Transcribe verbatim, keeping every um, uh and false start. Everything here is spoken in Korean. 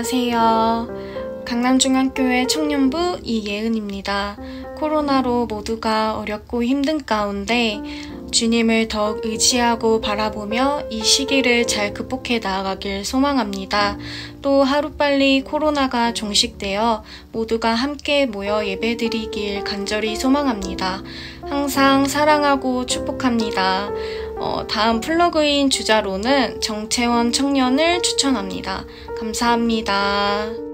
안녕하세요. 강남중앙교회 청년부 이예은입니다. 코로나로 모두가 어렵고 힘든 가운데 주님을 더욱 의지하고 바라보며 이 시기를 잘 극복해 나아가길 소망합니다. 또 하루빨리 코로나가 종식되어 모두가 함께 모여 예배드리길 간절히 소망합니다. 항상 사랑하고 축복합니다. 어, 다음 플러그인 주자로는 정채원 청년을 추천합니다. 감사합니다.